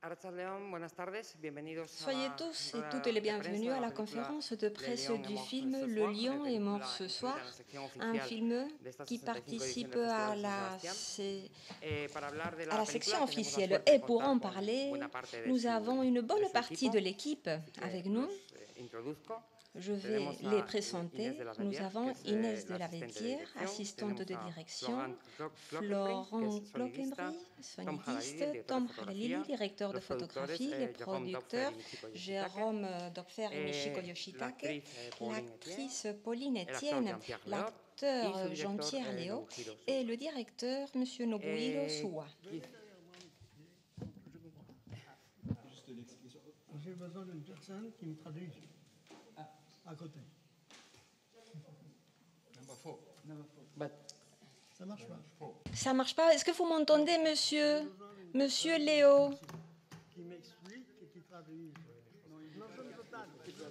Soyez tous et toutes les bienvenus à la conférence de presse du film Le lion est mort ce soir, un film qui participe à la section officielle. Et pour en parler, nous avons une bonne partie de l'équipe avec nous. Je vais les présenter. Nous avons Inès de la Vétière, assistante de direction, Florent Glockenbry, sonidiste, Tom Harlili, directeur de photographie, les producteurs, Jérôme Dopfer et Michiko Yoshitake, l'actrice Pauline Etienne, l'acteur Jean-Pierre Léo et le directeur M. Nobuhiro Suwa. Juste l'explication. J'ai besoin d'une personne qui me traduit. À côté. Ça marche pas. Ça marche pas. Est-ce que vous m'entendez, monsieur Léo? Qui m'explique et qui traduit. Non, total.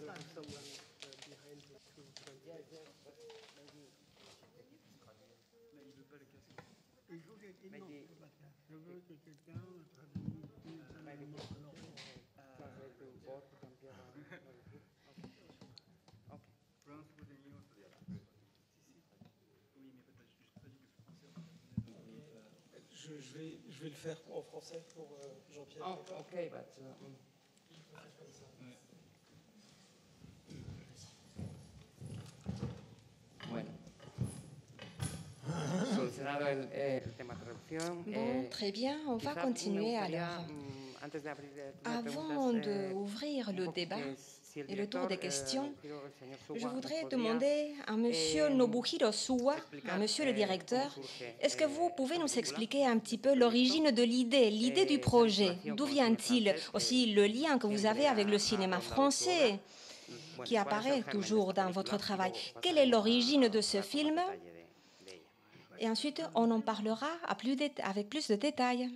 Il faut quelqu'un. Non, je veux que quelqu'un traduise. Je vais le faire en français pour Jean-Pierre. Oh, ok, Bueno. Solucionado el tema traducción. Bon, très bien, on va continuer alors. Avant d'ouvrir le débat et le tour des questions, je voudrais demander à M. Nobuhiro Suwa, à M. le directeur, est-ce que vous pouvez nous expliquer un petit peu l'origine de l'idée du projet? D'où vient-il? Aussi le lien que vous avez avec le cinéma français qui apparaît toujours dans votre travail. Quelle est l'origine de ce film? Et ensuite, on en parlera avec plus de détails.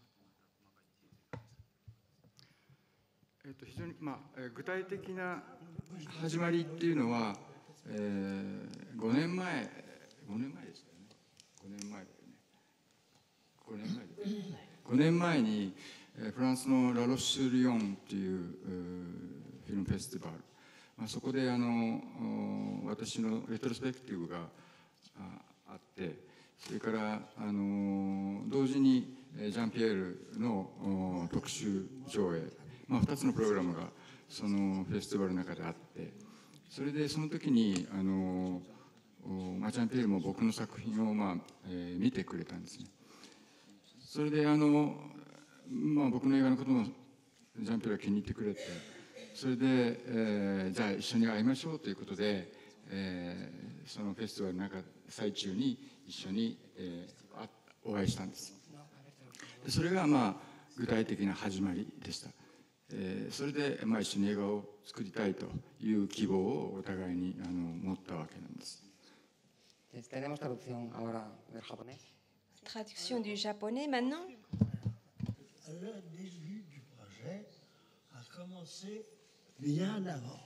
非常に具体的な始まりっていうのは、5年前ですよね。5年前にフランスのラロッシュ・リヨンっていうフィルムフェスティバル、そこで私のレトロスペクティブがあって、それから同時にジャンピエールの特集上映、2つのプログラムがそのフェスティバルの中であって、それでその時にジャンピエールも僕の作品を見てくれたんですね。それで僕の映画のこともジャンピエールは気に入ってくれて、それで、じゃあ一緒に会いましょうということで、そのフェスティバルの最中に一緒に、お会いしたんです。それが具体的な始まりでした。それで、一緒に映画を作りたいという希望をお互いに持ったわけなんです。 Tenemos traducción ahora del japonés. Traduction du japonais maintenant. Le début du projet a commencé bien avant.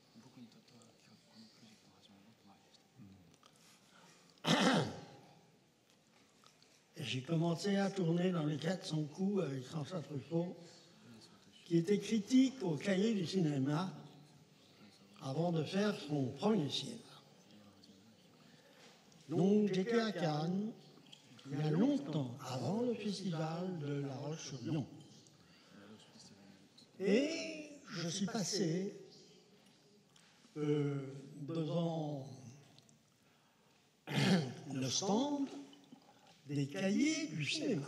J'ai commencé à tourner dans les 400 coups avec François Truffaut, qui était critique au Cahier du cinéma avant de faire son premier film. Donc j'étais à Cannes il y a longtemps, avant le festival de La Roche-sur-Yon. Et je suis passé devant le stand des cahiers du cinéma.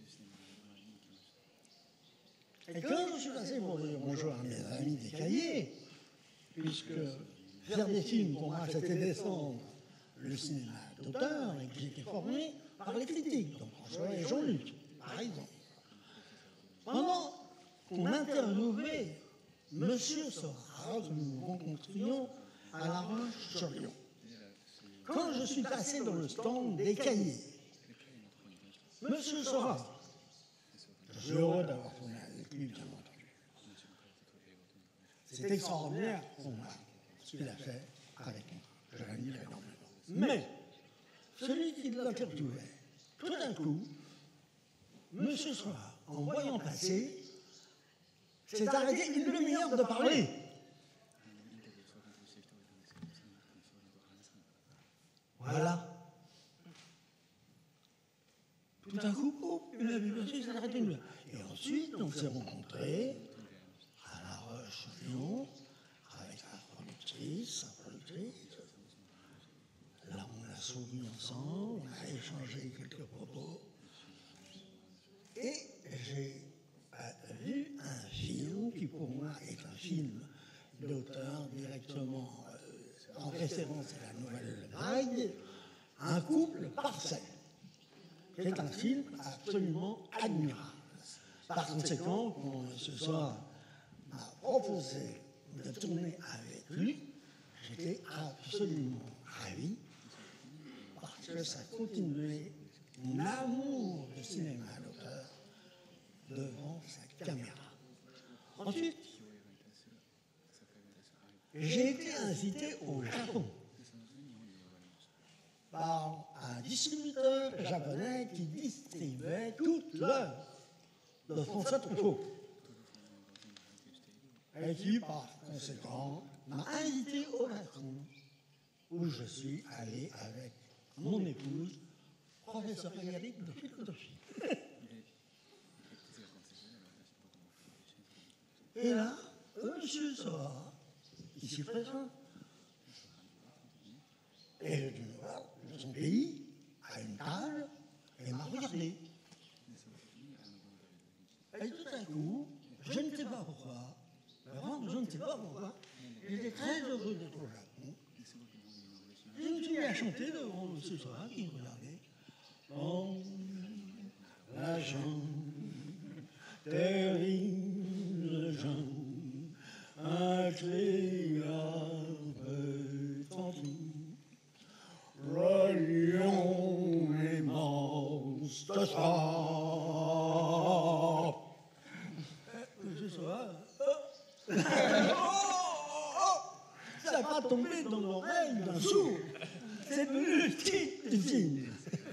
Et quand je suis passé pour dire bonjour à mes amis des cahiers, puisque faire des films pour moi c'était descendre le cinéma d'auteur et que j'étais formé par les critiques, donc François et Jean-Luc, par exemple. Pendant qu'on interviewait M. Sora, que nous rencontrions à La Roche-sur-Yon. Quand je suis passé dans le stand des cahiers, M. Sora, je suis heureux d'avoir tourné avec lui, bien entendu. C'est extraordinaire pour moi ce qu'il a fait avec moi. Je l'admire énormément. Mais, celui qui l'interviewait, tout d'un coup, M. Sora, en voyant passer, s'est arrêté une demi-heure de parler. Voilà. Tout d'un coup, il a vu passer, il s'est arrêté une demi-heure. Et ensuite, on s'est rencontrés à La Roche-Lyon avec la productrice, sa productrice. Là, on a souri ensemble, on a échangé quelques propos. Et j'ai vu un film qui, pour moi, est un film d'auteur directement en référence à la nouvelle vague, Un couple parfait. C'est un film absolument admirable. Par conséquent, quand ce soir m'a proposé de tourner avec lui, j'étais absolument ravi parce que ça continuait mon amour du cinéma d'auteur devant sa caméra. Ensuite, j'ai été invité au Japon par un distributeur japonais qui distribuait toute l'œuvre de François Truffaut et qui, par conséquent, m'a invité au Japon où je suis allé avec mon épouse, professeur émérite de philosophie. Et là, monsieur Soa, ici présent, et de son pays, à une table, et m'a regardé. Et tout à coup, je ne sais pas pourquoi, vraiment, je ne sais pas pourquoi, j'étais très heureux d'être au Japon. Je me suis mis à chanter devant monsieur Soa qui me regardait. En la jambe, terrible jambe, incréable fantôme, relions immense de sang. Monsieur Soa, ça n'a pas tombé dans l'oreille d'un sourd. C'est devenu le titre du film.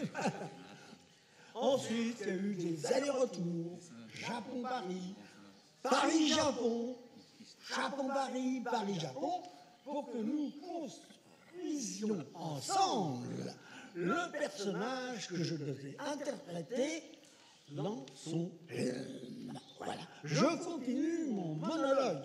Ensuite, il y a eu des allers-retours, Japon-Paris, Paris-Japon, Japon-Paris, Paris-Japon, pour que nous construisions ensemble le personnage que je devais interpréter dans son film. Voilà. Je continue mon monologue.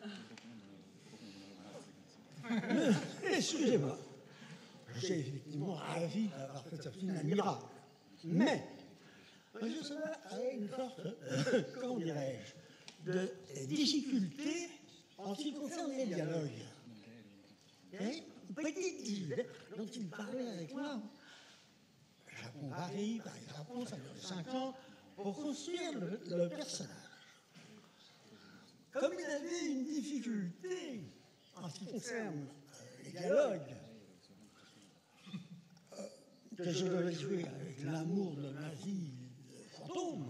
Excusez-moi. Je suis effectivement ravi d'avoir fait ce film admirable. Mais, je serais avec une sorte, comment dirais-je, de difficulté en ce qui concerne les dialogues. Une petite difficulté dont il parlait avec moi. Japon-Paris, Paris-Japon, ça dure 5 ans, pour construire le personnage. Comme il avait une difficulté en ce qui concerne les dialogues, que je devais jouer avec l'amour de ma vie fantôme,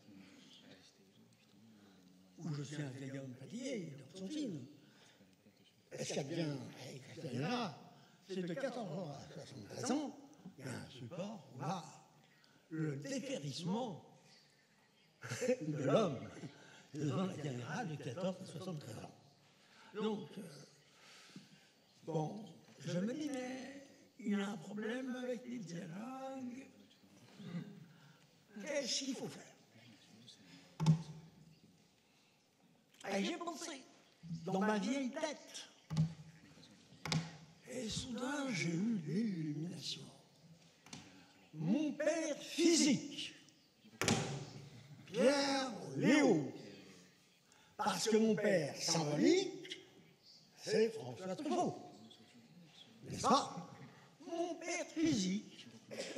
où je suis un vieil homme fatigué dans son film. Et ce qu'il y a bien avec Castellana, c'est de 14 ans à 73 ans, il y a un support où là, le dépérissement de l'homme devant la caméra de 14 à 73 ans. Donc, bon, je me dis, mais il y a un problème avec les dialogues. Qu'est-ce qu'il faut faire? Et j'ai pensé, dans ma vieille tête, et soudain j'ai eu l'illumination. Mon père physique, Pierre Léo, parce que mon père symbolique, c'est François Truffaut. N'est-ce pas? Mon père physique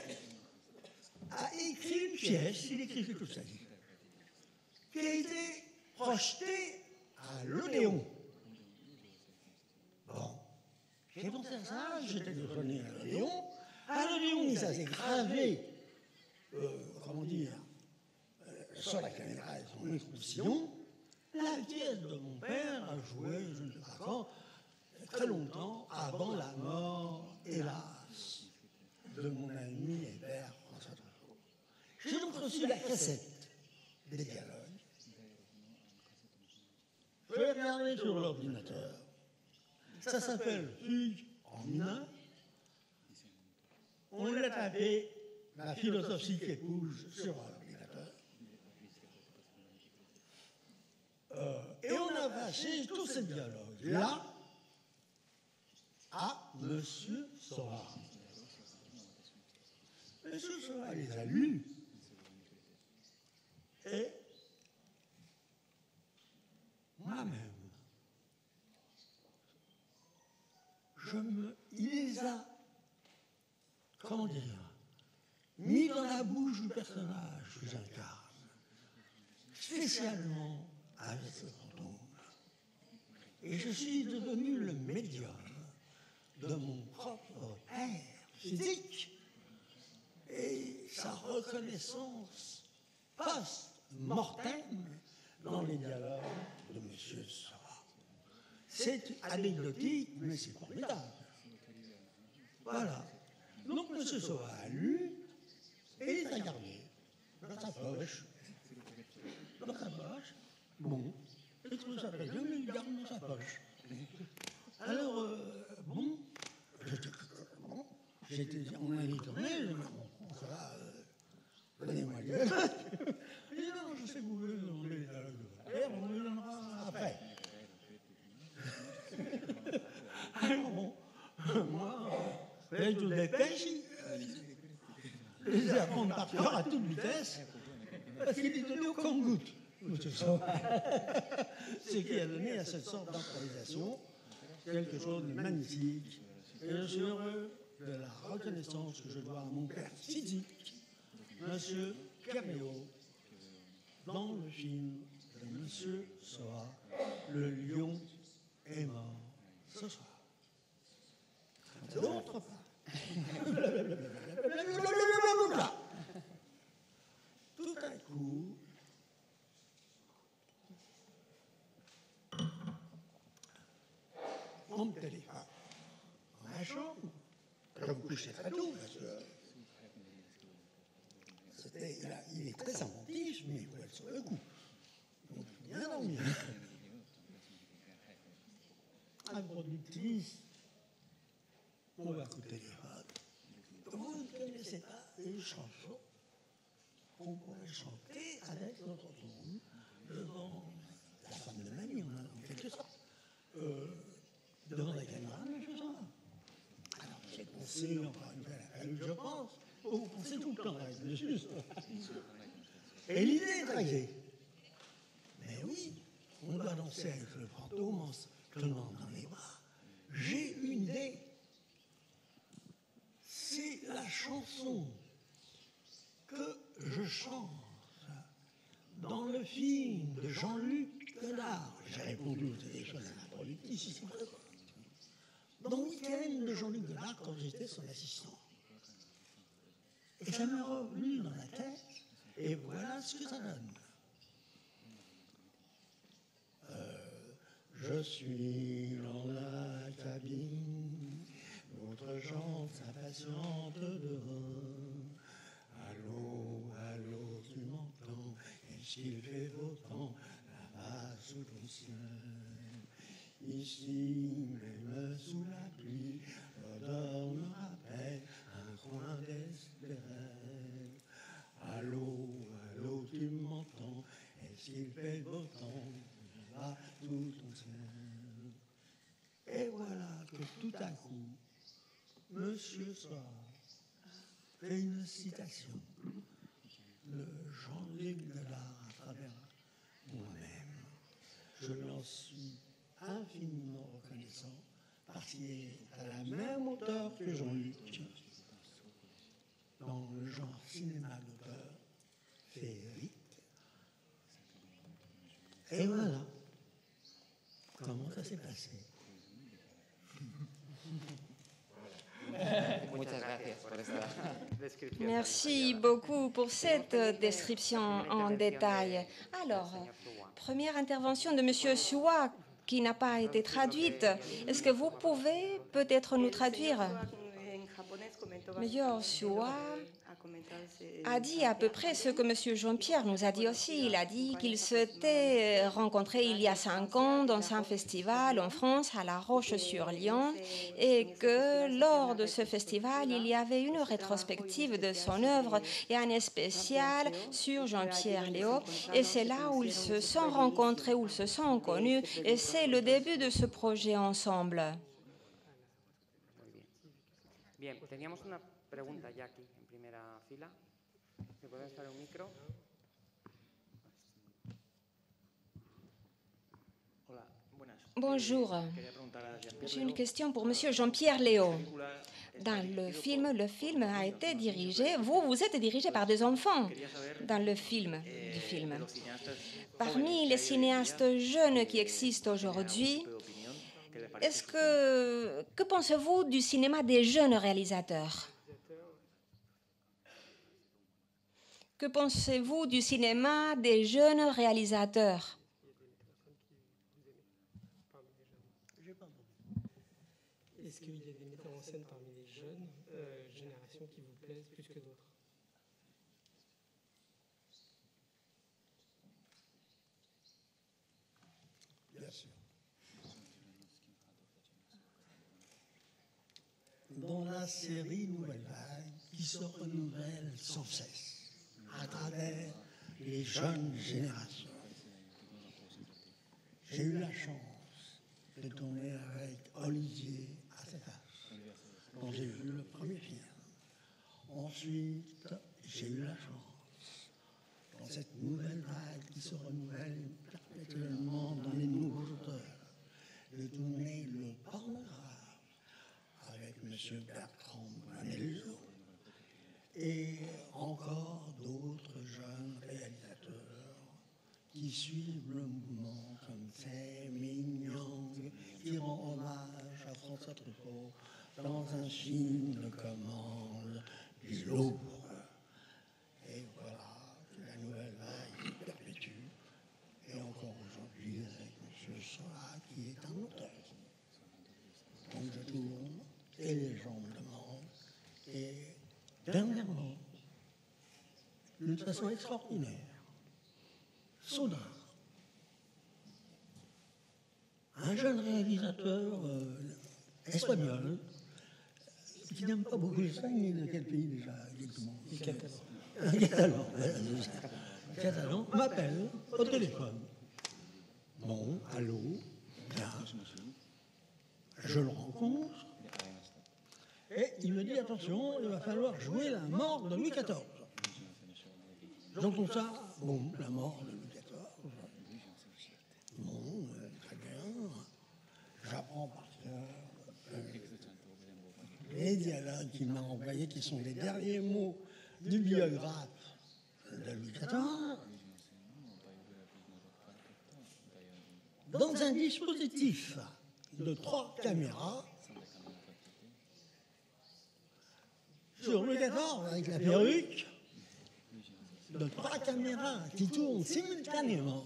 a écrit une pièce, il écrit toute sa vie, qui a été projetée à l'Odéon. Bon, j'ai pensé à ça, j'étais revenu à l'Odéon. À l'Odéon, ils avaient gravé, comment dire, sur la caméra et son micro-sillon, la pièce de mon père a joué, je ne sais pas quand, très longtemps avant la mort, hélas, de mon ami et père François Truffaut. J'ai donc reçu la cassette des dialogues est sur l'ordinateur. Ça s'appelle Fugue en mineur. On l'a tapé, la philosophie qui épouse sur l'ordinateur. Et on a passé tous ces dialogues-là à M. Seurat. M. Seurat les a lus. Et moi-même, il les a, comment dire, mis dans la bouche du personnage que j'incarne, spécialement avec ce fantôme. Et je suis devenu le médium de mon propre père physique et sa reconnaissance post-mortem dans les dialogues de M. Seurat. C'est anecdotique, mais c'est formidable. Voilà. Donc M. Seurat a lu et il a gardé dans sa poche. Dans sa poche. Bon. Et tout ça fait bien, mais il garde dans sa poche. Alors, on m'a dit tourner, ça va, donnez-moi Dieu. Il dit non, je sais que vous voulez demander les dialogues de votre père, on les donnera après. Alors bon, moi, je te dépêche, je les ai apprendre par cœur à toute vitesse, parce qu'il est donné au compte-goutte, monsieur Seurat. Ce qui a donné à cette sorte d'improvisation quelque chose de magnifique. Et je suis heureux de la reconnaissance que je dois à mon père physique, monsieur Caméo, dans le film de monsieur Seurat, Le lion est mort ce soir. D'autre part, tout à coup, on me téléphone dans ma chambre. Je me couchais très tôt parce que il est très inventif, mais il faut être sur le coup. Donc, bien dormir. Un productif, on va coup de téléphone. Vous ne connaissez pas une chanson qu'on pourrait chanter avec notre tombe devant la femme de Mani, en quelque sorte. Devant la caméra, mais je sais pas. Alors, j'ai pensé, encore une fois, je pense, vous pensez tout le temps, c'est juste. Et l'idée est draguée. Mais oui, on doit danser avec le fantôme en se tenant dans les bras. J'ai une idée. C'est la chanson que je chante dans le film de Jean-Luc Godard. J'ai répondu aux des choses à la productrice ici présente. Dans le week-end de Jean-Luc Godard, quand j'étais son assistant. Et ça m'est revenu dans la tête, et voilà ce que ça donne. Je suis dans la cabine, d'autres gens s'impatientent dehors. Allô, allô, tu m'entends? Est-ce qu'il fait beau temps là-bas sous ton ciel? Ici, même sous la pluie, l'odeur me rappelle un coin d'Espérance. Allô, allô, tu m'entends? Est-ce qu'il fait beau temps là-bas sous ton ciel? Et voilà que tout à coup, Monsieur Seurat fait une citation de Jean-Luc Godard à travers moi-même. Je l'en suis infiniment reconnaissant parce qu'il est à la même hauteur que Jean-Luc dans le genre cinéma d'auteur féerique. Et voilà comment ça s'est passé. Merci beaucoup pour cette description en détail. Alors, première intervention de M. Seurat qui n'a pas été traduite. Est-ce que vous pouvez peut-être nous traduire? Monsieur Seurat a dit à peu près ce que M. Jean-Pierre nous a dit aussi. Il a dit qu'il s'était rencontré il y a 5 ans dans un festival en France, à La Roche-sur-Yon, et que lors de ce festival, il y avait une rétrospective de son œuvre et un spécial sur Jean-Pierre Léaud. Et c'est là où ils se sont rencontrés, où ils se sont connus, et c'est le début de ce projet ensemble. Bien, teníamos una pregunta ya aquí en primera fila. ¿Se puede estar un micro? Bonjour. J'ai une question pour Monsieur Jean-Pierre Léaud. Dans le film a été dirigé, vous êtes dirigé par des enfants dans le film. Parmi les cinéastes jeunes qui existent aujourd'hui, que pensez-vous du cinéma des jeunes réalisateurs? Que pensez-vous du cinéma des jeunes réalisateurs? Est-ce qu'il y a des metteurs en scène parmi les jeunes générations qui vous plaisent plus que d'autres? Bien sûr. Dans la série Nouvelle Vague, qui se renouvelle sans cesse à travers les jeunes générations. J'ai eu la chance de tourner avec Olivier Assayas, dont j'ai vu le premier film. Ensuite, j'ai eu la chance, dans cette nouvelle vague qui se renouvelle perpétuellement dans les nouveaux auteurs, de tourner le pornographe avec M. Bertrand Bonello et encore d'autres jeunes réalisateurs qui suivent le mouvement comme Tsai Ming-Yang, qui rend hommage à François Truffaut dans un film de commande du Louvre. Et voilà, la nouvelle vague se perpétue. Et encore aujourd'hui avec M. Soa, qui est un auteur. Donc je tourne, et les gens me demandent. Et dernièrement, d'une façon extraordinaire, soudain, un jeune réalisateur espagnol qui n'aime pas beaucoup l'Espagne, de quel pays déjà exactement? Catalan, m'appelle au téléphone. Bon, allô, bien. Je le rencontre et il me dit attention, il va falloir jouer la mort de Louis XIV. J'entends ça, bon, la mort de Louis XIV. Bon, très bien. J'apprends par cœur les dialogues qu'il m'a envoyés, qui sont les derniers mots du biographe de Louis XIV. Dans un dispositif de 3 caméras, sur Louis XIV avec la perruque, de 3 caméras qui tournent simultanément,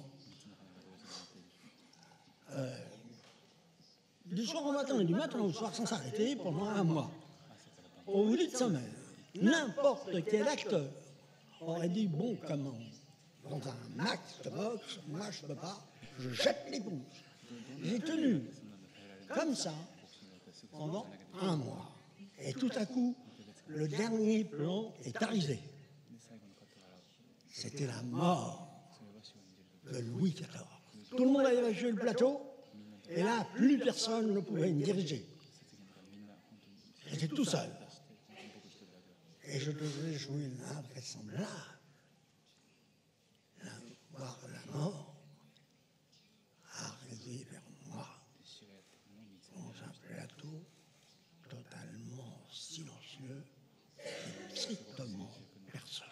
du soir au matin et du matin au soir sans s'arrêter pendant 1 mois. Au bout d'une semaine, n'importe quel acteur aurait dit bon, comment, dans un max de boxe, moi je ne peux pas, je jette l'éponge. J'ai tenu comme ça pendant 1 mois. Et tout à coup, le dernier plan est arrivé. C'était la mort de Louis XIV. Tout le monde avait évacué le plateau, et là, plus personne ne pouvait me diriger. J'étais tout seul. Et je devais jouer l'invraisemblable, voir la mort arriver vers moi dans un plateau totalement silencieux et strictement personne.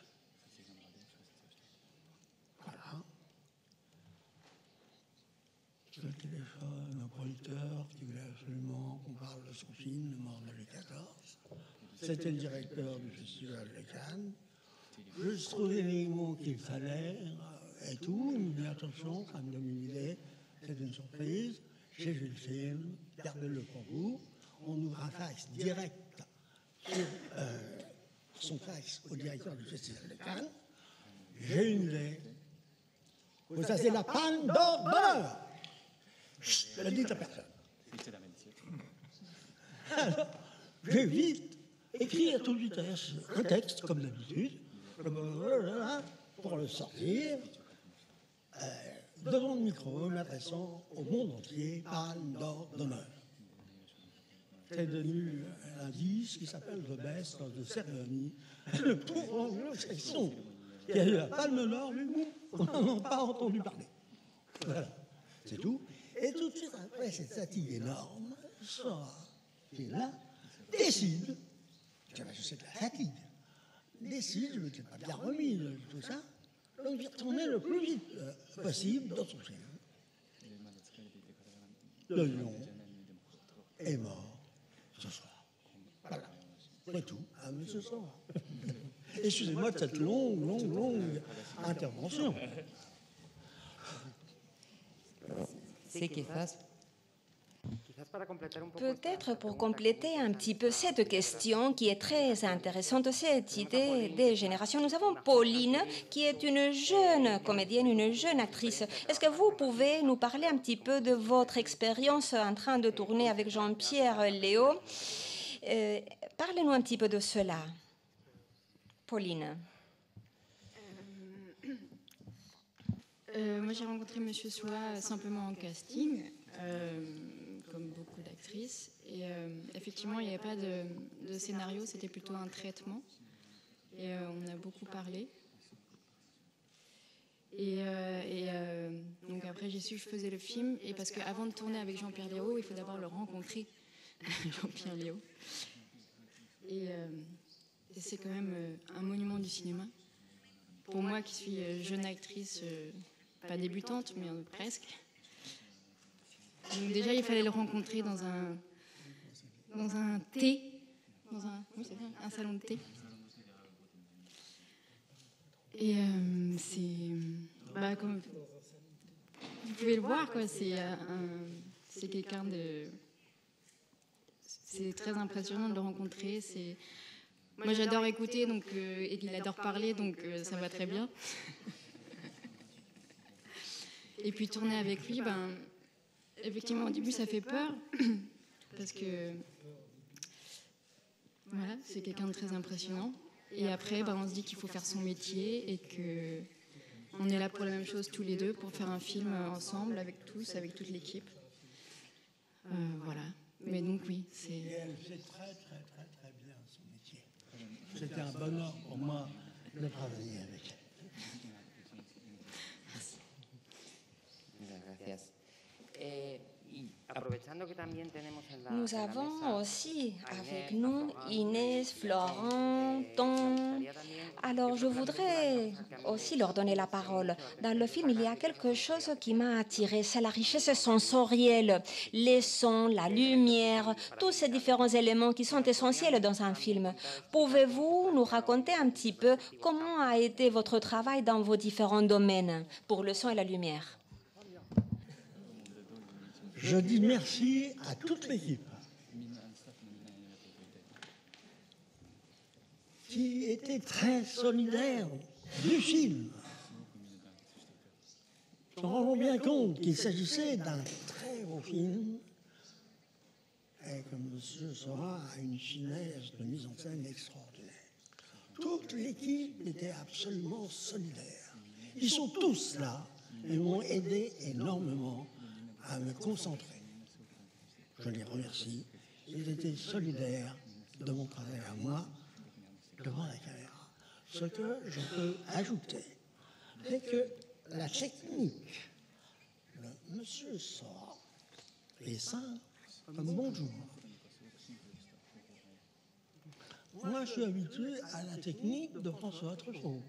Voilà. Je téléphone au producteur qui voulait absolument qu'on parle de son film, Le Mort de Louis XIV. C'était le directeur du festival de Cannes. Je trouvais les mots qu'il fallait et tout. Il me dit attention, ça me donne une idée, c'est une surprise. J'ai vu le film, gardez-le pour vous. On ouvre un fax direct son fax au directeur du Festival de Cannes, j'ai une idée. Ça, c'est la palme d'or bonheur. Je le dis à personne. Alors, je vais vite écrire tout de vitesse un texte, comme d'habitude, pour le sortir, devant le micro, m'adressant au monde entier, palme d'or d'honneur. C'est devenu un disque qui s'appelle The Best of the Ceremony, le pauvre anglo-saxon qui a eu la palme d'or, lui, on n'en a pas entendu parler. Voilà, c'est tout. Et tout de suite après cette fatigue énorme, Sora, qui est là, décide, je sais que la fatigue, décide, je ne m'étais pas bien remis de tout ça, donc il retournait le plus vite possible dans son film. Le lion est mort ce soir. Voilà, c'est tout, ce soir. Excusez-moi de cette longue intervention. Peut-être pour compléter un petit peu cette question qui est très intéressante, cette idée des générations, nous avons Pauline qui est une jeune comédienne, une jeune actrice. Est-ce que vous pouvez nous parler un petit peu de votre expérience en train de tourner avec Jean-Pierre Léo? Parlez-nous un petit peu de cela. Pauline. Moi, j'ai rencontré Monsieur Soa simplement en casting, comme beaucoup d'actrices. Et effectivement, il n'y avait pas de scénario, c'était plutôt un traitement. Et on a beaucoup parlé. Et donc après, j'ai su que je faisais le film. Et parce qu'avant de tourner avec Jean-Pierre Léo, il faut d'abord le rencontrer, Jean-Pierre Léo. Et c'est quand même un monument du cinéma. Pour moi qui suis jeune actrice, pas débutante, mais presque. Donc déjà, il fallait le rencontrer dans un thé, un salon de thé. Et comme vous pouvez le voir, quoi, c'est quelqu'un de... C'est très impressionnant de le rencontrer. Moi, j'adore écouter, donc, et il adore parler, donc ça va très bien. Et puis tourner avec lui, effectivement, au début, ça fait peur, parce que voilà, c'est quelqu'un de très impressionnant. Et après, on se dit qu'il faut faire son métier et qu'on est là pour la même chose tous les deux, pour faire un film ensemble, avec tous, avec toute l'équipe. Voilà. Mais donc, oui, c'est... Et elle fait très, très, très, très bien son métier. C'était un bonheur pour moi de travailler avec elle. Nous avons aussi avec nous Inès, Florent, Tom. Alors je voudrais aussi leur donner la parole. Dans le film, il y a quelque chose qui m'a attirée, c'est la richesse sensorielle, les sons, la lumière, tous ces différents éléments qui sont essentiels dans un film. Pouvez-vous nous raconter un petit peu comment a été votre travail dans vos différents domaines pour le son et la lumière? Je dis merci à toute l'équipe qui était très solidaire du film. Je me rends bien compte qu'il s'agissait d'un très beau film et que M. Sora a une finesse de mise en scène extraordinaire. Toute l'équipe était absolument solidaire. Ils sont tous là et m'ont aidé énormément à me concentrer. Je les remercie. Ils étaient solidaires de mon travail à moi devant la caméra. Ce que je peux ajouter, c'est que la technique de M. Sora est simple comme bonjour. Moi, je suis habitué à la technique de François Truffaut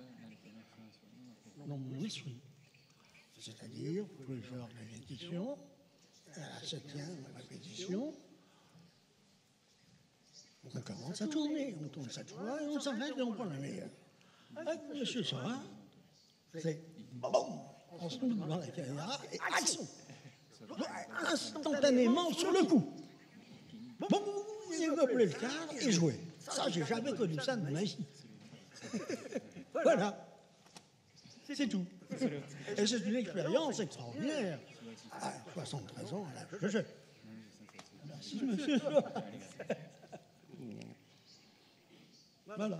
dans mon esprit. C'est-à-dire, vous pouvez faire la répétition, à la 7e répétition, on commence à tourner, on tourne cette fois et on s'arrête et on prend la meilleure. Avec M. Sora, c'est boum, on se met devant la caméra et action, instantanément sur le coup. Boum, il va appeler le cadre et jouer. Ça, j'ai jamais connu ça de ma vie. Voilà. C'est tout. Et c'est une expérience extraordinaire. À 73 ans, à l'âge que j'ai. Merci, monsieur. Voilà.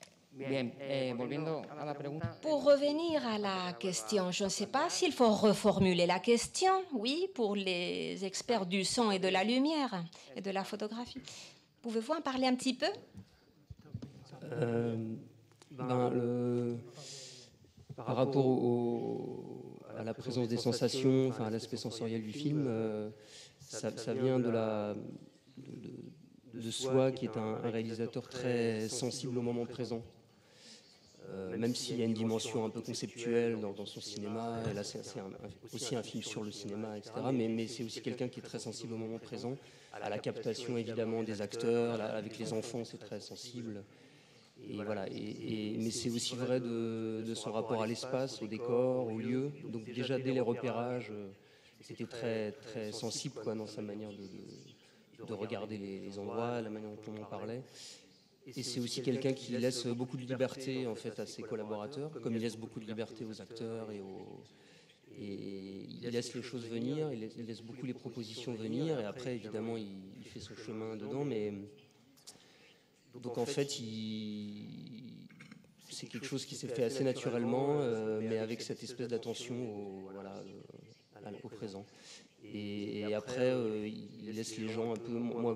Pour revenir à la question, je ne sais pas s'il faut reformuler la question, oui, pour les experts du son et de la lumière et de la photographie. Pouvez-vous en parler un petit peu? Par rapport à la présence des sensations, enfin à l'aspect sensoriel du film, ça vient de soi, qui est un réalisateur très sensible au moment présent. Même s'il y a une dimension un peu conceptuelle dans son cinéma, et là c'est aussi un film sur le cinéma, etc. Mais c'est aussi quelqu'un qui est très sensible au moment présent, à la captation évidemment des acteurs, là, avec les enfants c'est très sensible. Et voilà. Mais c'est aussi vrai de son rapport à l'espace, au décor, au lieu. Donc déjà dès les repérages, c'était très, très sensible quoi, dans sa manière de regarder les endroits, la manière dont on en parlait. Et c'est aussi quelqu'un qui laisse beaucoup de liberté en fait à ses collaborateurs, comme il laisse beaucoup de liberté aux acteurs et il laisse les choses venir, il laisse beaucoup les propositions venir, et après évidemment il fait son chemin dedans, mais donc en fait c'est quelque chose qui s'est fait assez naturellement, mais avec cette espèce d'attention au présent. Et après il laisse les gens un peu,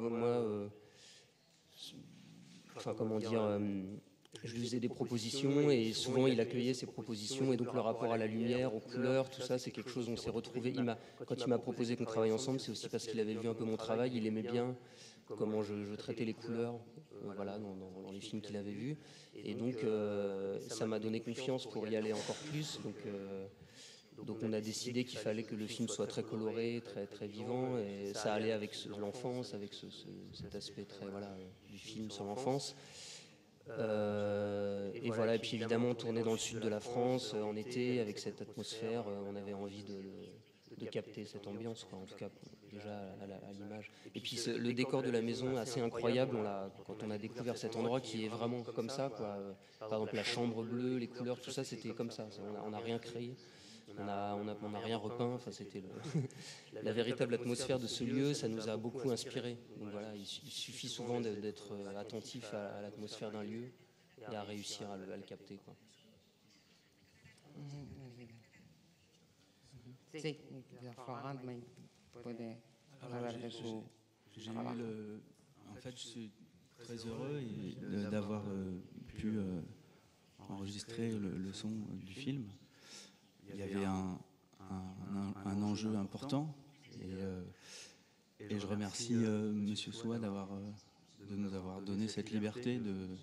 je lui faisais des propositions et souvent il accueillait ces propositions, et donc le rapport à la lumière, aux couleurs, tout ça c'est quelque chose où on s'est retrouvés. Quand il m'a proposé qu'on travaille ensemble, c'est aussi parce qu'il avait vu un peu mon travail, il aimait bien comment je traitais les couleurs dans les films qu'il avait vus, et donc ça m'a donné confiance pour y aller encore plus. Donc on a décidé qu'il fallait que le film soit très coloré, très, très vivant, et ça allait avec l'enfance, avec cet aspect très du film sur l'enfance. Et voilà, et puis évidemment on tournait dans le sud de la France en été avec cette atmosphère, on avait envie de capter cette ambiance, quoi, en tout cas déjà à l'image. Et puis le décor de la maison est assez incroyable quand on a découvert cet endroit qui est vraiment comme ça, quoi. Par exemple la chambre bleue, les couleurs, tout ça c'était comme ça, on n'a rien créé. On n'a rien repeint, enfin, c'était la véritable atmosphère de ce lieu, ça nous a beaucoup inspiré. Donc voilà, il suffit souvent d'être attentif à l'atmosphère d'un lieu et à réussir à le capter, quoi. En fait, je suis très heureux d'avoir pu enregistrer le son du film. Il y avait un enjeu important, et je remercie Monsieur Soua de nous avoir donné cette liberté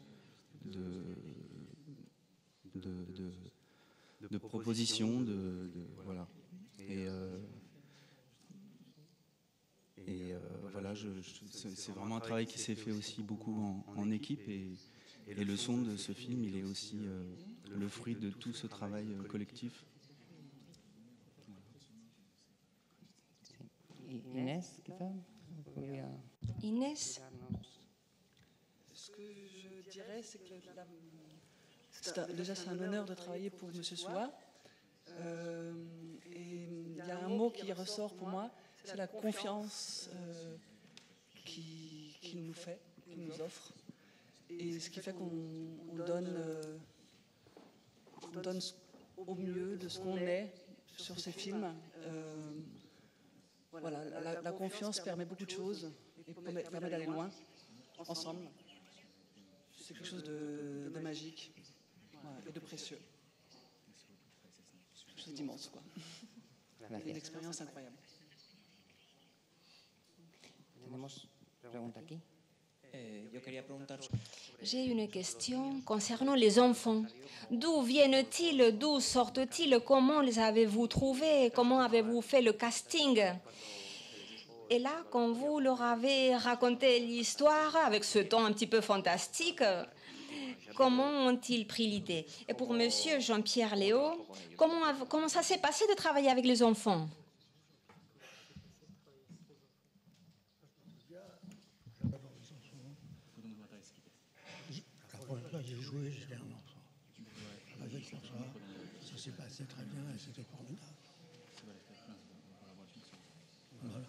de proposition, voilà. Voilà, c'est vraiment un travail qui s'est fait aussi beaucoup en équipe, et le son de ce film, il est aussi le fruit de tout ce travail collectif. Inès, Inès. Ce que je dirais, c'est que déjà c'est un honneur de travailler pour M. Soua. Et il y a un mot qui ressort pour moi, c'est la confiance qu'il nous fait, qu'il nous offre. Et ce qui fait qu'on donne au mieux de ce qu'on est sur ces films. Voilà, la confiance permet beaucoup de choses et permet d'aller loin, ensemble. C'est quelque chose de magique, et de précieux. Quelque chose d'immense, quoi. Une expérience incroyable. J'ai une question concernant les enfants. D'où viennent-ils? D'où sortent-ils? Comment les avez-vous trouvés? Comment avez-vous fait le casting? Et là, quand vous leur avez raconté l'histoire avec ce ton un petit peu fantastique, comment ont-ils pris l'idée? Et pour Monsieur Jean-Pierre Léaud, comment ça s'est passé de travailler avec les enfants? s'est passé très bien et c'était formidable. Voilà.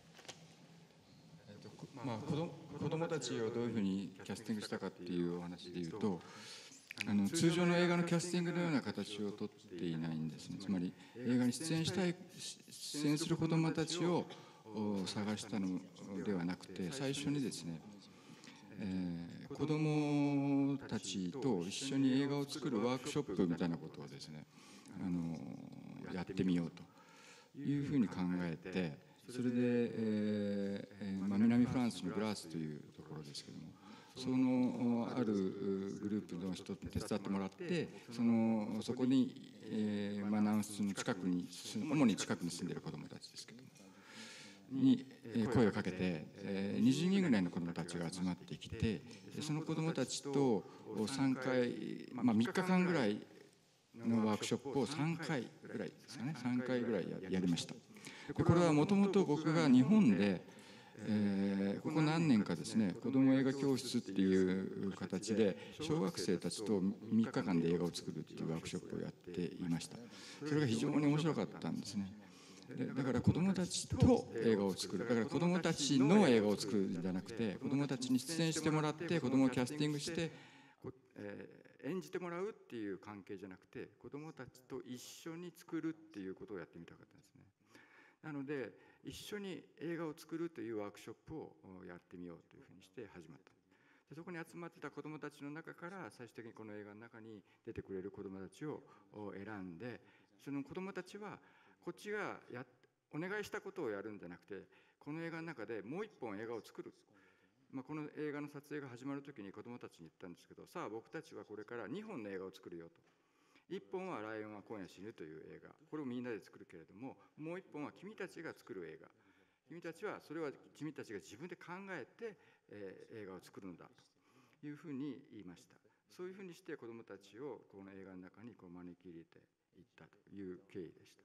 まあ、子供たちをどういうふうにキャスティングしたかっていうお話でいうと、通常の映画のキャスティングのような形をとっていないんですね。つまり映画に出演する子供たちを探したのではなくて、最初にですね、子供たちと一緒に映画を作るワークショップみたいなことをですね、やってみようというふうに考えて、それで、南フランスのグラースというところですけども、そのあるグループの人に手伝ってもらって、そこに、南仏の近くに主に近くに住んでいる子どもたちですけどもに声をかけて、20人ぐらいの子どもたちが集まってきて、その子どもたちと3回、3日間ぐらいのワークショップを3回ぐらいですかね、3回ぐらいやりました。これはもともと僕が日本で、ここ何年かですね、子ども映画教室っていう形で小学生たちと3日間で映画を作るっていうワークショップをやっていました。それが非常に面白かったんですね。だから子どもたちと映画を作る、だから子どもたちの映画を作るんじゃなくて、子どもたちに出演してもらって子どもをキャスティングして、演じてもらうっていう関係じゃなくて、子どもたちと一緒に作るっていうことをやってみたかったんですね。なので一緒に映画を作るというワークショップをやってみようというふうにして始まった。でそこに集まってた子どもたちの中から最終的にこの映画の中に出てくれる子どもたちを選んで、その子どもたちはこっちがお願いしたことをやるんじゃなくて、この映画の中でもう一本映画を作る。この映画の撮影が始まる時に子どもたちに言ったんですけど、さあ僕たちはこれから2本の映画を作るよと。1本はライオンは今夜死ぬという映画、これをみんなで作るけれども、もう1本は君たちが作る映画、君たちはそれは君たちが自分で考えて、映画を作るんだというふうに言いました。そういうふうにして子どもたちをこの映画の中に招き入れていったという経緯でした。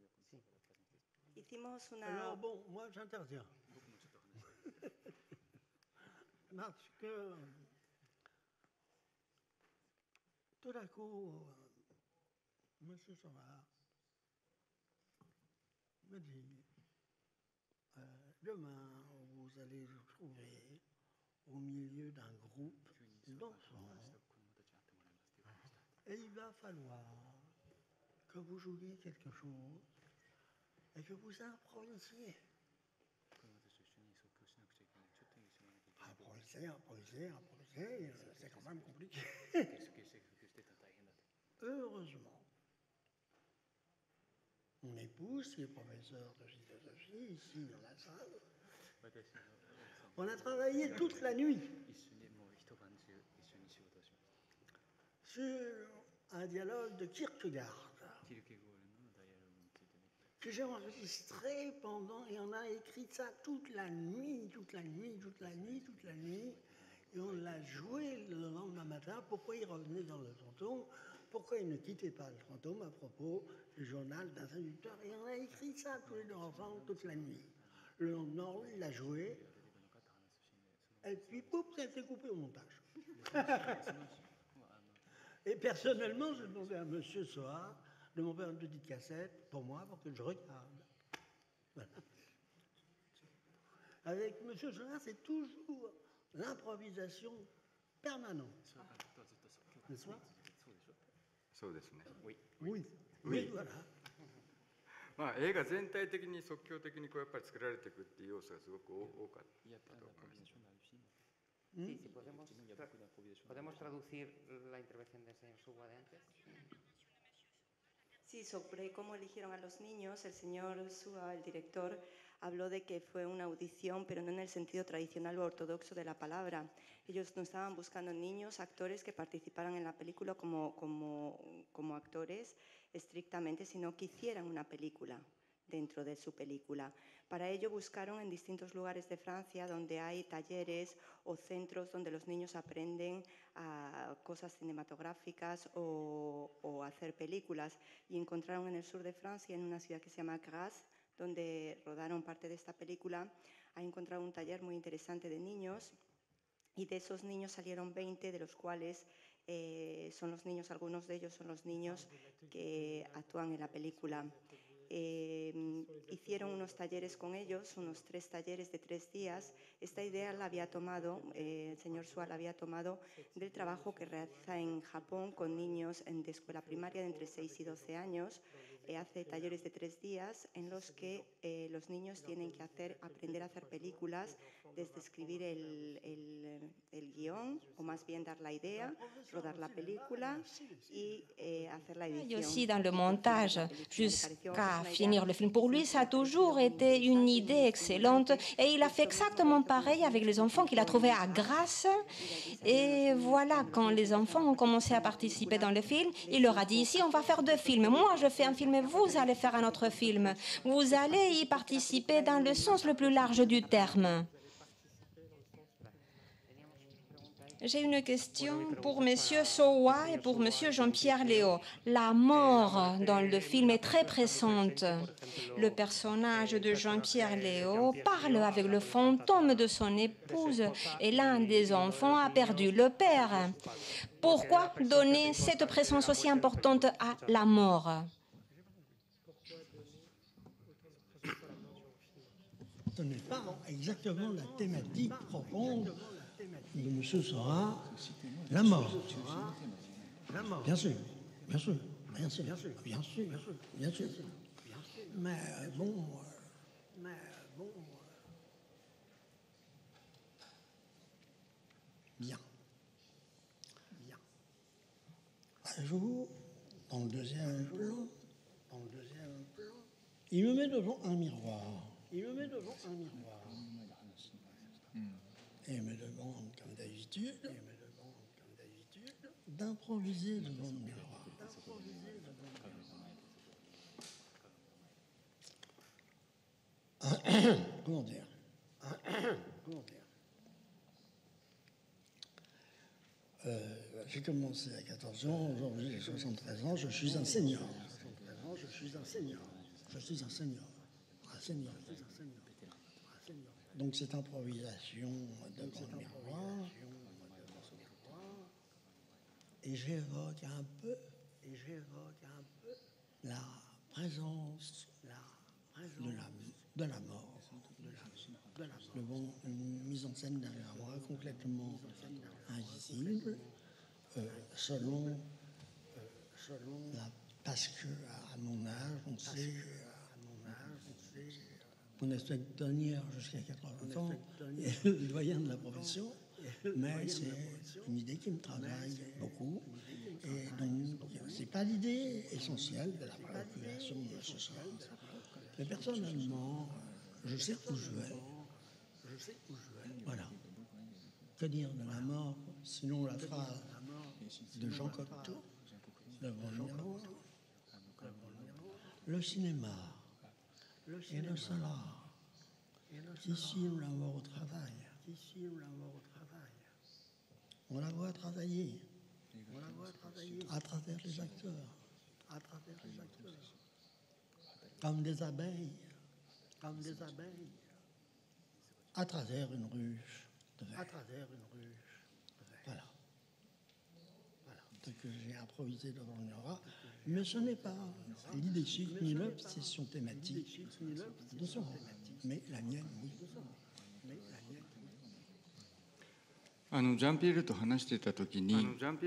Alors bon, moi j'interviens. Parce que tout d'un coup, M. Sauvard me dit, demain vous allez vous trouver au milieu d'un groupe d'enfants et il va falloir que vous jouiez quelque chose et que vous improvisiez. Improviser, c'est quand même compliqué. Heureusement, mon épouse, qui est professeure de philosophie, ici dans la salle, on a travaillé toute la nuit sur un dialogue de Kierkegaard que j'ai enregistré pendant, et on a écrit ça toute la nuit, et on l'a joué le lendemain matin. Pourquoi il revenait dans le fantôme, pourquoi il ne quittait pas le fantôme à propos du journal d'un séducteur, et on a écrit ça tous les deux ensemble toute la nuit. Le lendemain, il l'a joué, et puis pouf, ça a été coupé au montage. Et personnellement, j'ai demandé à M. Sohar de m'en faire une petite cassette pour moi, pour que je regarde. Voilà. Avec M. Sohar, c'est toujours l'improvisation permanente. N'est-ce pas? Oui. Oui. Oui, voilà. 映画全体的に即興的にやっぱり作られていくっていう要素がすごく多かったと思います。 Sí, si podemos traducir la intervención del señor Suwa de antes. Sí, sobre cómo eligieron a los niños, el señor Suwa, el director, habló de que fue una audición, pero no en el sentido tradicional o ortodoxo de la palabra. Ellos no estaban buscando niños, actores que participaran en la película como actores estrictamente, sino que hicieran una película dentro de su película. Para ello buscaron en distintos lugares de Francia donde hay talleres o centros donde los niños aprenden a cosas cinematográficas o hacer películas, y encontraron en el sur de Francia, en una ciudad que se llama Grasse, donde rodaron parte de esta película, ahí encontraron un taller muy interesante de niños, y de esos niños salieron 20, de los cuales son los niños, algunos de ellos son los niños que actúan en la película. Hicieron unos talleres con ellos, unos 3 talleres de 3 días. Esta idea la había tomado, el señor Suá la había tomado del trabajo que realiza en Japón con niños de escuela primaria de entre 6 y 12 años. Hace talleres de 3 días en los que los niños tienen que aprender a hacer películas, desde escribir el guión, o más bien dar la idea, rodar la película y hacer la edición. Et aussi dans le montage, jusqu'à finir le film. Pour lui, ça a toujours été une idée excellente et il a fait exactement pareil avec les enfants qu'il a trouvés à Grasse. Et voilà, quand les enfants ont commencé à participer dans le film, il leur a dit, ici on va faire 2 films. Moi je fais un film et vous allez faire un autre film. Vous allez y participer dans le sens le plus large du terme. J'ai une question pour M. Sowa et pour M. Jean-Pierre Léo. La mort dans le film est très pressante. Le personnage de Jean-Pierre Léo parle avec le fantôme de son épouse et l'un des enfants a perdu le père. Pourquoi donner cette présence aussi importante à la mort? Ce n'est pas exactement la thématique profonde de M. Sora, la mort. Bien sûr, bien sûr, bien sûr, bien sûr, bien sûr, bien sûr. Mais bon, bien. Un jour, dans le deuxième plan, il me met devant un miroir. Et me demande, comme d'habitude, d'improviser devant le miroir. Comment dire? J'ai commencé à 14 ans, aujourd'hui j'ai 73 ans, je suis un senior. Donc cette improvisation devant le miroir, et j'évoque un peu la présence de la mort. Devant une mise en scène derrière moi complètement invisible, parce que à mon âge, on sait. On essaie de tenir jusqu'à 80 ans, et le doyen de la profession, mais c'est une idée qui me travaille beaucoup. Et donc, ce n'est pas l'idée essentielle de la préoccupation de ce soir. Mais personnellement, je sais où je vais. Voilà. Que dire de la mort, sinon la phrase de Jean Cocteau, devant le miroir. Le cinéma. Et le solar. Ici, nous la mort au travail. On la voit travailler. À travers les acteurs. Comme des abeilles. À travers une ruche de verre. Voilà. Ce que j'ai improvisé devant le miroir. Mais ce n'est pas l'idée ni l'obsession thématique de son rôle, mais la mienne, oui. ジャンピエールと話していた時に、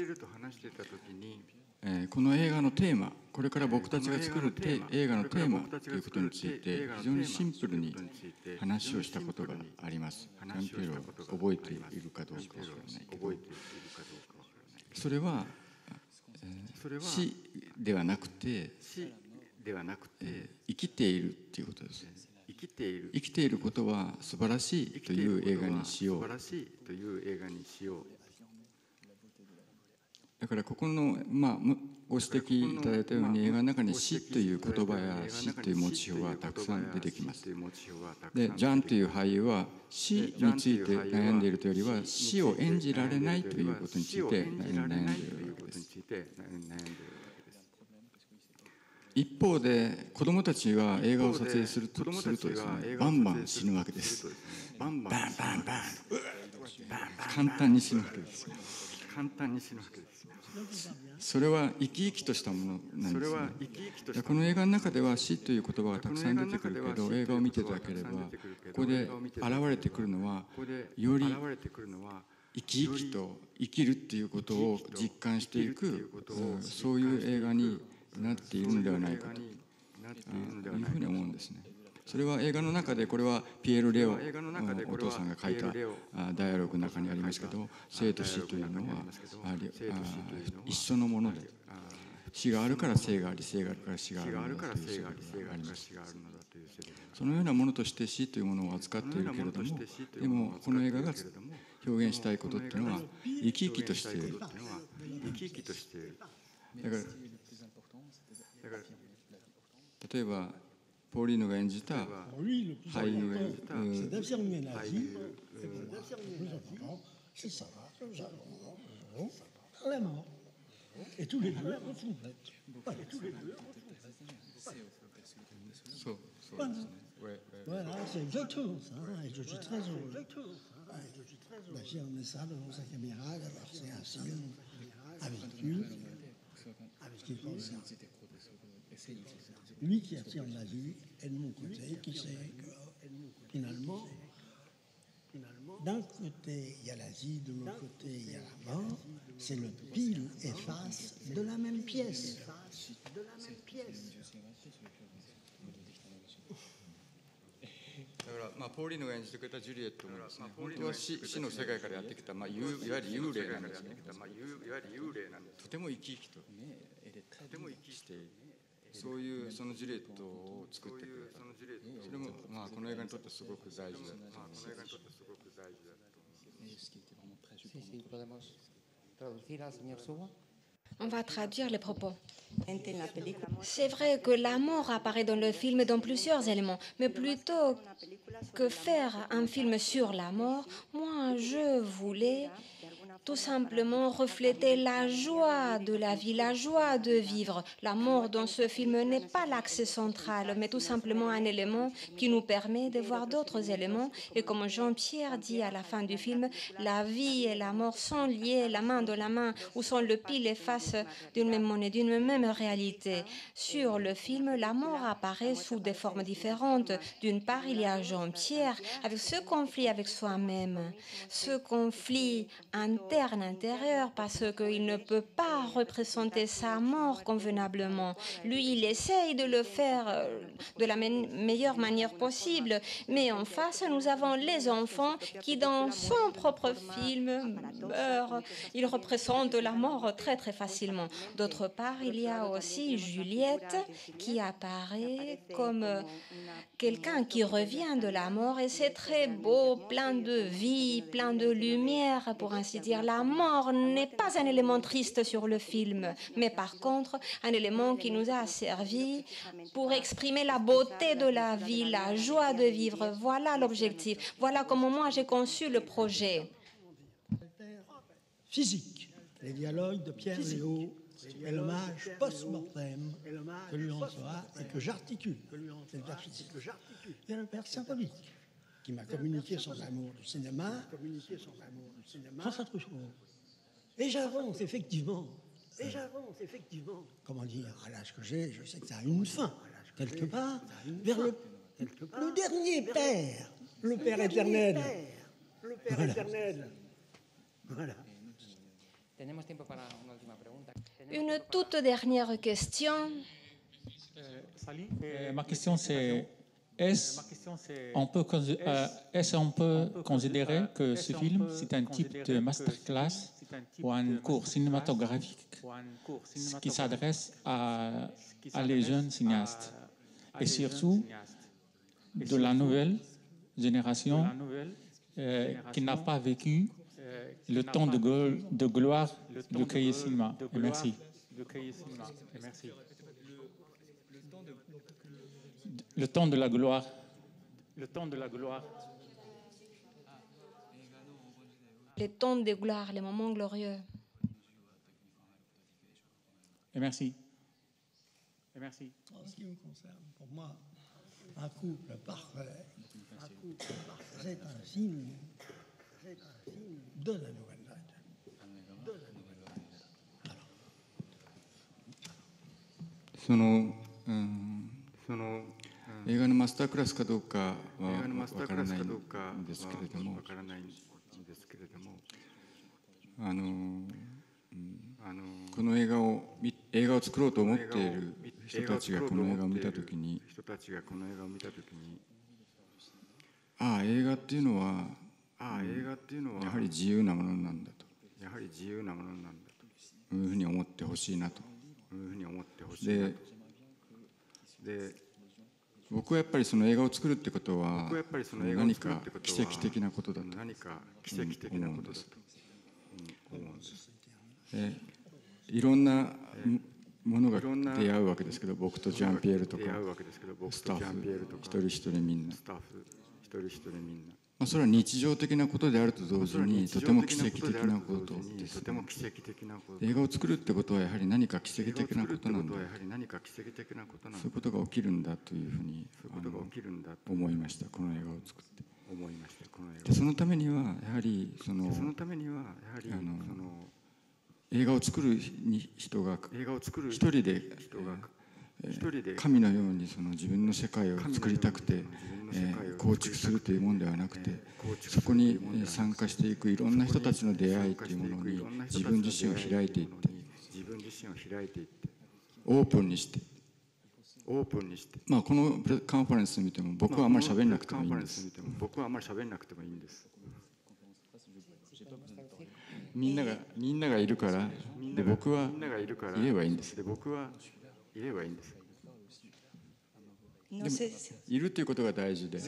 この映画のテーマ、これから僕たちが作る映画のテーマということについて非常にシンプルに話をしたことがあります。ジャンピエールを覚えているかどうかわからないけど、それは死ではなくて生きているっていうことです。生きていることは素晴らしいという映画にしよう。だからここの、ご指摘いただいたように映画の中に死という言葉や死というモチーフはたくさん出てきます。で、ジャンという俳優は死について悩んでいるというよりは死を演じられないということについて悩んでいるわけです。一方で子どもたちは映画を撮影するとですね、バンバン死ぬわけです。バンバンバンバン簡単に死ぬわけです。 簡単に死ぬわけです。それは生き生きとしたものなんですね。この映画の中では死という言葉がたくさん出てくるけど、映画を見ていただければここで現れてくるのはより生き生きと生きるっていうことを実感していく、そういう映画になっているのではないかというふうに思うんですね。それは映画の中で、これはピエール・レオお父さんが書いたダイアログの中にありますけど、生と死というのは一緒のもので、死があるから生があり、生があるから死があるのだというセリフがあります。そのようなものとして死というものを扱っているけれども、でもこの映画が表現したいことっていうのは生き生きとしている。だから例えばポーリーヌが演じた俳優 Voilà, c'est exactement ça, et je suis très heureux. D'affirmer ça devant sa caméra, d'avoir fait un film avec lui, avec ce qu'il pense. Lui qui attire la vie, et de mon côté, qui sait que finalement, d'un côté il y a la vie, de l'autre côté il y a la mort, c'est le pile et face de la même pièce. だからポーリーヌが演じてくれたジュリエットもですね、本当は死の世界からやってきた、いわゆる幽霊なんですね。とても生き生きとしている、そういうそのジュリエットを作ってくれた。それもこの映画にとってすごく大事だと思います。 On va traduire les propos. C'est vrai que la mort apparaît dans le film dans plusieurs éléments, mais plutôt que faire un film sur la mort, moi je voulais tout simplement refléter la joie de la vie, la joie de vivre. La mort dans ce film n'est pas l'axe central, mais tout simplement un élément qui nous permet de voir d'autres éléments. Et comme Jean-Pierre dit à la fin du film, la vie et la mort sont liées, la main dans la main, ou sont le pile et face d'une même monnaie, d'une même réalité. Sur le film, la mort apparaît sous des formes différentes. D'une part, il y a Jean-Pierre avec ce conflit avec soi-même, ce conflit intérieur, parce qu'il ne peut pas représenter sa mort convenablement. Lui, il essaye de le faire de la meilleure manière possible, mais en face, nous avons les enfants qui, dans son propre film, meurent. Ils représentent la mort très très facilement. D'autre part, il y a aussi Juliette qui apparaît comme quelqu'un qui revient de la mort, et c'est très beau, plein de vie, plein de lumière, pour ainsi dire. La mort n'est pas un élément triste sur le film, mais par contre, un élément qui nous a servi pour exprimer la beauté de la vie, la joie de vivre. Voilà l'objectif. Voilà comment moi j'ai conçu le projet. Physique. Les dialogues de Pierre Léo et l'hommage post-mortem que lui on reçoit et que j'articule. C'est de la physique. Il y a le père symbolique qui m'a communiqué son amour du cinéma, sans autre chose. Et j'avance effectivement. Comment dire, à l'âge que j'ai, je sais que ça a une fin, quelque part, vers le dernier père, le Père éternel. Voilà. Une toute dernière question. Ma question c'est, est-ce qu'on peut considérer que ce film c'est un type de masterclass ou un cours cinématographique qui s'adresse à les jeunes cinéastes et surtout de la nouvelle génération qui n'a pas vécu le temps de gloire du Cahiers Cinéma. Et merci. Le temps de la gloire. Le temps de gloire, les moments glorieux. Et merci. En ce qui me concerne, pour moi, un couple parfait, c'est un signe de la nouvelle date. 映画のマスタークラスかどうかはわからないんですけれども、この映画を作ろうと思っている人たちがこの映画を見たときに、ああ映画っていうのはやはり自由なものなんだというふうに思ってほしいなと。で僕はやっぱりその映画を作るってことは何か奇跡的なことだと思うんです。いろんなものが出会うわけですけど、僕とジャンピエールとかスタッフ一人一人みんな、それは日常的なことであると同時にとても奇跡的なことです。映画を作るってことはやはり何か奇跡的なことなんだ、そういうことが起きるんだというふうに思いました、この映画を作って。でそのためにはやはり映画を作る人が一人で神のようにその自分の世界を作りたくて構築するというものではなくて、そこに参加していくいろんな人たちの出会いというものに自分自身を開いていって、オープンにして、このカンファレンスを見ても僕はあんまり喋んなくてもいいんです。みんながいるから、で僕はいればいいんです。でもいるということが大事で、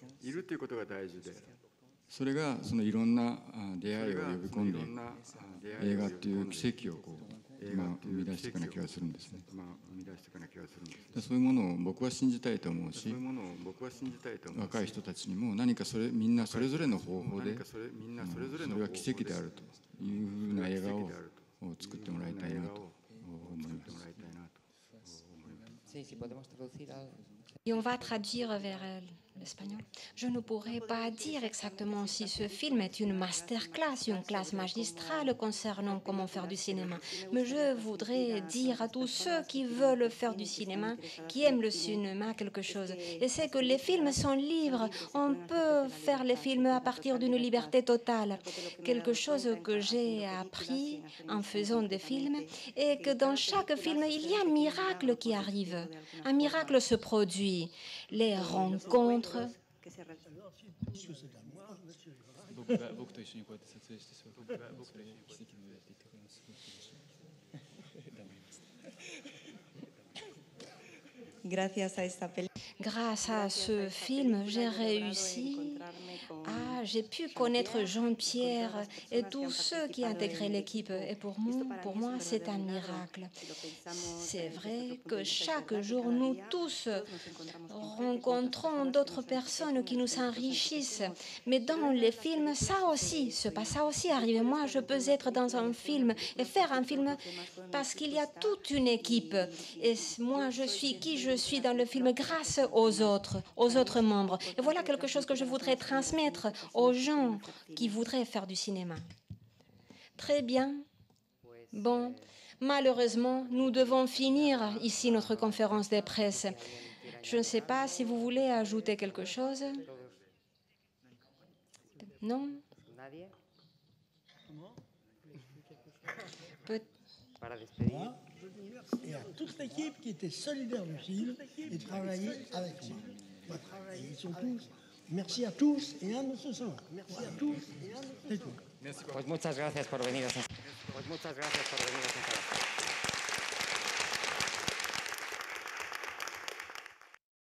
それがそのいろんな出会いを呼び込んで映画っていう奇跡を生み出していかなきゃするんですね。そういうものを僕は信じたいと思うし、若い人たちにも何かみんなそれぞれの方法でそれは奇跡であるというふうな映画を作ってもらいたいなと思います。 Et on va traduire vers l'espagnol. Je ne pourrais pas dire exactement si ce film est une masterclass, une classe magistrale concernant comment faire du cinéma. Mais je voudrais dire à tous ceux qui veulent faire du cinéma, qui aiment le cinéma, quelque chose. Et c'est que les films sont libres. On peut faire les films à partir d'une liberté totale. Quelque chose que j'ai appris en faisant des films est que dans chaque film, il y a un miracle qui arrive. Un miracle se produit. Les rencontres. Grâce à ce film, j'ai réussi j'ai pu connaître Jean-Pierre et tous ceux qui intégraient l'équipe. Et pour moi, c'est un miracle. C'est vrai que chaque jour, nous tous rencontrons d'autres personnes qui nous enrichissent. Mais dans les films, ça aussi arrive. Moi, je peux être dans un film et faire un film parce qu'il y a toute une équipe. Et moi, je suis qui je suis dans le film grâce aux autres membres. Et voilà quelque chose que je voudrais transmettre aux gens qui voudraient faire du cinéma. Très bien. Bon, malheureusement, nous devons finir ici notre conférence de presse. Je ne sais pas si vous voulez ajouter quelque chose. Non? Et à toute l'équipe qui était solidaire du film et travaillait avec moi. Ils sont tous. Merci à tous et à nous ce soir. Merci à tous et à nous ce soir. Muchas gracias por venir a